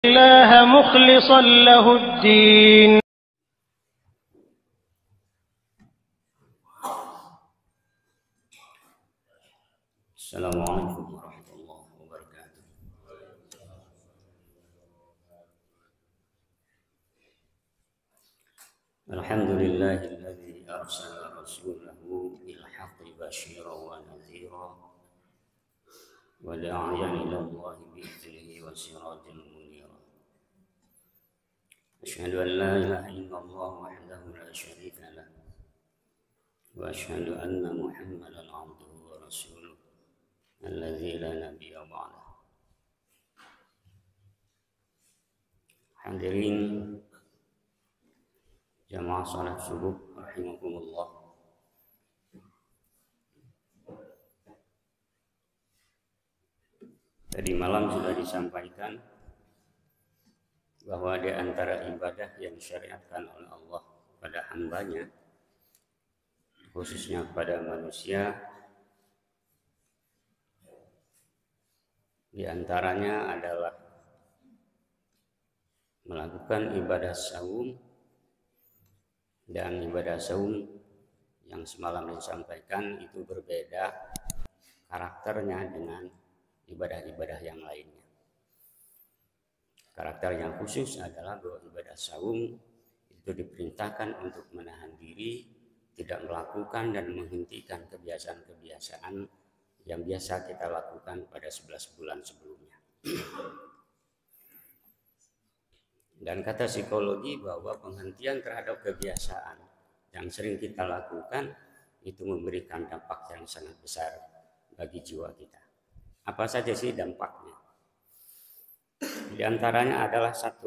الله مخلصا له الدين. السلام عليكم ورحمة الله وبركاته. الحمد لله الذي أرسل رسوله بالحق بشيرا ونذيرا وداعيا إلى الله بإذنه وسراجا منيرا. أشهد أن لا إله إلا الله وحده لا شريك له وأشهد أن محمدا عبده ورسوله الذي لا نبي بعده. Hadirin jamaah salat subuh rahimakumullah. Tadi malam sudah disampaikan bahwa di antara ibadah yang disyariatkan oleh Allah pada hambanya, khususnya pada manusia, di antaranya adalah melakukan ibadah saum, dan ibadah saum yang semalam disampaikan itu berbeda karakternya dengan ibadah-ibadah yang lainnya. Karakter yang khusus adalah bahwa ibadah saum itu diperintahkan untuk menahan diri, tidak melakukan dan menghentikan kebiasaan-kebiasaan yang biasa kita lakukan pada 11 bulan sebelumnya. Dan kata psikologi bahwa penghentian terhadap kebiasaan yang sering kita lakukan itu memberikan dampak yang sangat besar bagi jiwa kita. Apa saja sih dampaknya? Di antaranya adalah satu,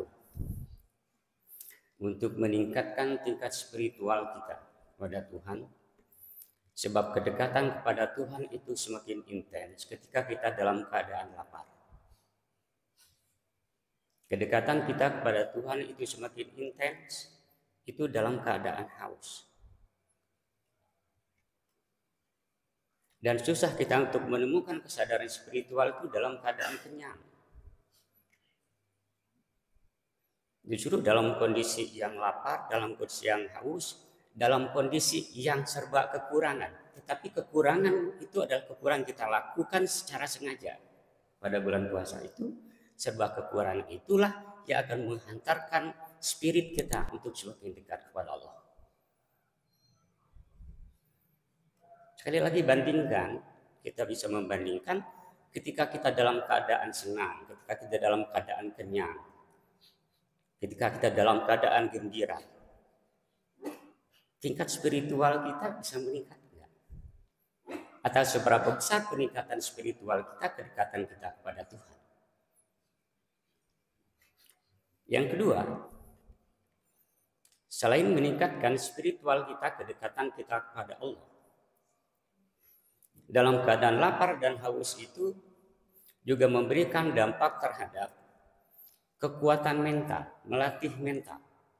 untuk meningkatkan tingkat spiritual kita kepada Tuhan. Sebab kedekatan kepada Tuhan itu semakin intens ketika kita dalam keadaan lapar. Kedekatan kita kepada Tuhan itu semakin intens itu dalam keadaan haus. Dan susah kita untuk menemukan kesadaran spiritual itu dalam keadaan kenyang. Justru dalam kondisi yang lapar, dalam kondisi yang haus, dalam kondisi yang serba kekurangan. Tetapi kekurangan itu adalah kekurangan kita lakukan secara sengaja. Pada bulan puasa itu, serba kekurangan itulah yang akan menghantarkan spirit kita untuk semakin dekat kepada Allah. Sekali lagi bandingkan, kita bisa membandingkan ketika kita dalam keadaan senang, ketika kita dalam keadaan kenyang, ketika kita dalam keadaan gembira. Tingkat spiritual kita bisa meningkat enggak? Atau seberapa besar peningkatan spiritual kita, kedekatan kita kepada Tuhan. Yang kedua, selain meningkatkan spiritual kita, kedekatan kita kepada Allah, dalam keadaan lapar dan haus itu juga memberikan dampak terhadap kekuatan mental, melatih mental.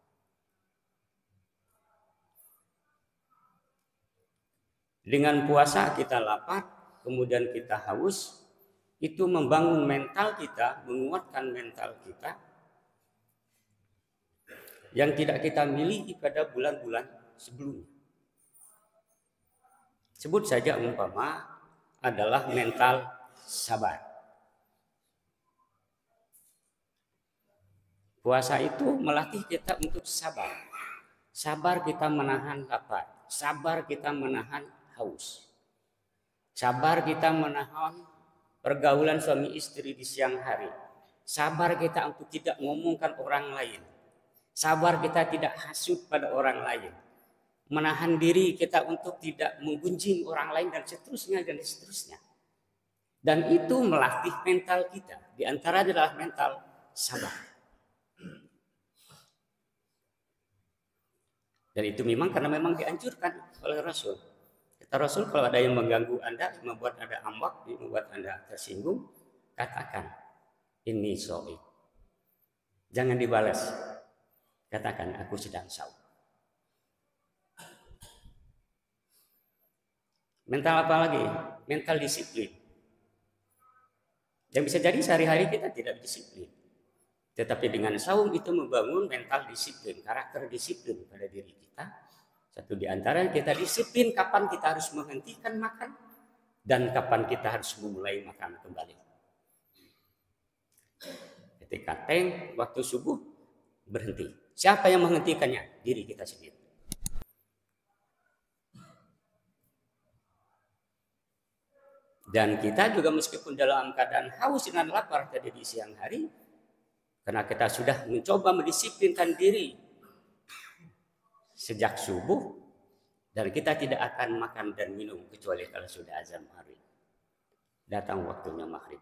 Dengan puasa kita lapar, kemudian kita haus, itu membangun mental kita, menguatkan mental kita yang tidak kita miliki pada bulan-bulan sebelumnya. Sebut saja umpama adalah mental sabar. Puasa itu melatih kita untuk sabar. Sabar kita menahan lapar. Sabar kita menahan haus. Sabar kita menahan pergaulan suami istri di siang hari. Sabar kita untuk tidak mengomongkan orang lain. Sabar kita tidak hasut pada orang lain. Menahan diri kita untuk tidak menggunjing orang lain dan seterusnya dan seterusnya. Dan itu melatih mental kita. Di antara adalah mental sabar. Dan itu memang karena memang dianjurkan oleh Rasul. Kata Rasul, kalau ada yang mengganggu Anda, membuat Anda ambak, membuat Anda tersinggung, katakan, ini shaum. Jangan dibalas. Katakan, aku sedang saum. Mental apa lagi? Mental disiplin. Yang bisa jadi sehari-hari kita tidak disiplin. Tetapi dengan saum itu membangun mental disiplin, karakter disiplin pada diri kita. Satu di antara kita disiplin kapan kita harus menghentikan makan dan kapan kita harus memulai makan kembali. Ketika teng waktu subuh berhenti. Siapa yang menghentikannya? Diri kita sendiri. Dan kita juga meskipun dalam keadaan haus dan lapar tadi di siang hari, karena kita sudah mencoba mendisiplinkan diri sejak subuh, dan kita tidak akan makan dan minum kecuali kalau sudah azan maghrib. Datang waktunya maghrib.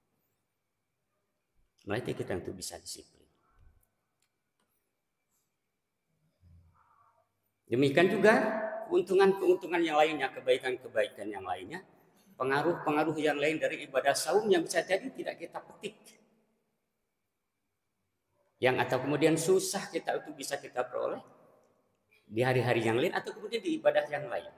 Melatih kita untuk bisa disiplin. Demikian juga keuntungan-keuntungan yang lainnya, kebaikan-kebaikan yang lainnya, pengaruh-pengaruh yang lain dari ibadah saum yang bisa jadi tidak kita petik. Yang atau kemudian susah kita untuk bisa kita peroleh di hari-hari yang lain atau kemudian di ibadah yang lain.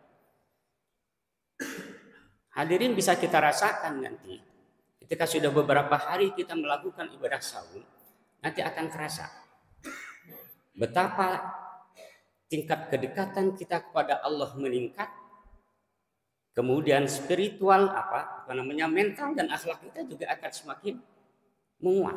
Hadirin bisa kita rasakan nanti ketika sudah beberapa hari kita melakukan ibadah saum, nanti akan terasa betapa tingkat kedekatan kita kepada Allah meningkat. Kemudian spiritual mental dan akhlak kita juga akan semakin menguat.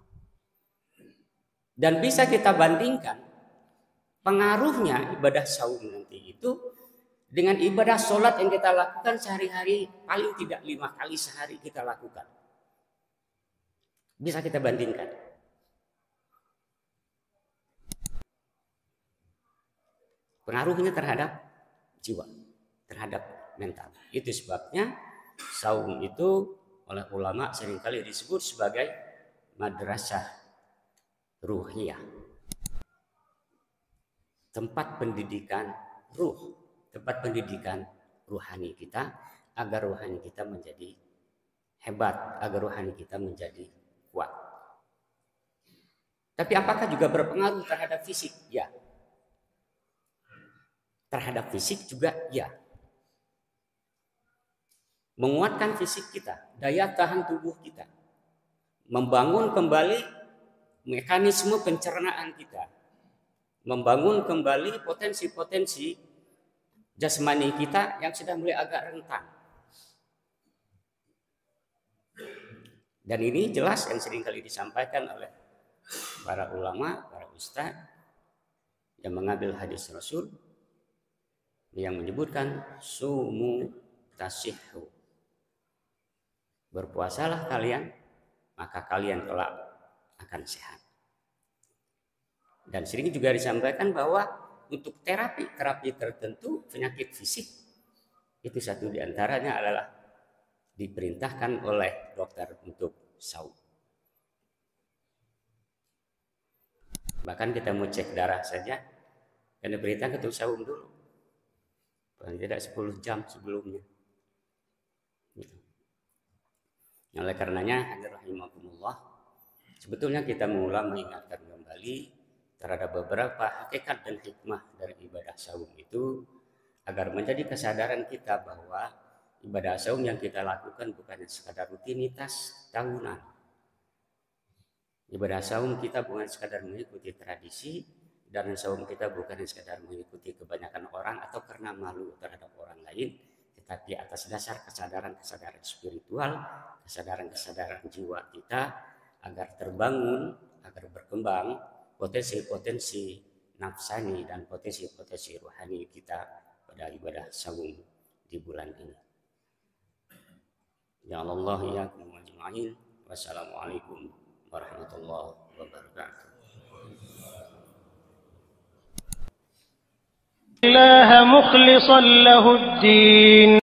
Dan bisa kita bandingkan pengaruhnya ibadah saum nanti itu dengan ibadah sholat yang kita lakukan sehari-hari, paling tidak 5 kali sehari kita lakukan. Bisa kita bandingkan. Pengaruhnya terhadap jiwa, terhadap mental. Itu sebabnya saum itu oleh ulama seringkali disebut sebagai madrasah ruhiyah, tempat pendidikan ruh, tempat pendidikan ruhani kita agar rohani kita menjadi hebat, agar rohani kita menjadi kuat. Tapi apakah juga berpengaruh terhadap fisik? Ya. Terhadap fisik juga ya. Menguatkan fisik kita, daya tahan tubuh kita, membangun kembali mekanisme pencernaan kita, membangun kembali potensi-potensi jasmani kita yang sudah mulai agak rentan. Dan ini jelas yang seringkali disampaikan oleh para ulama, para ustaz yang mengambil hadis Rasul yang menyebutkan sumu tasihhu. Berpuasalah kalian, maka kalian kelak akan sehat. Dan sering juga disampaikan bahwa untuk terapi tertentu penyakit fisik itu satu diantaranya adalah diperintahkan oleh dokter untuk saum. Bahkan kita mau cek darah saja, kan diperintahkan untuk saum dulu, paling tidak 10 jam sebelumnya. Gitu. Oleh karenanya, hadirin rahimakumullah, sebetulnya kita mengulang mengingatkan kembali terhadap beberapa hakikat dan hikmah dari ibadah saum itu agar menjadi kesadaran kita bahwa ibadah saum yang kita lakukan bukan sekadar rutinitas tahunan. Ibadah saum kita bukan sekadar mengikuti tradisi, dan saum kita bukan sekadar mengikuti kebanyakan orang atau karena malu terhadap orang lain, tetapi atas dasar kesadaran-kesadaran spiritual, kesadaran-kesadaran jiwa kita agar terbangun, agar berkembang potensi-potensi nafsani dan potensi-potensi rohani kita pada ibadah saum di bulan ini. Ya Allah ya ajma'in. Wassalamualaikum warahmatullahi wabarakatuh. الله مخلصا له الدين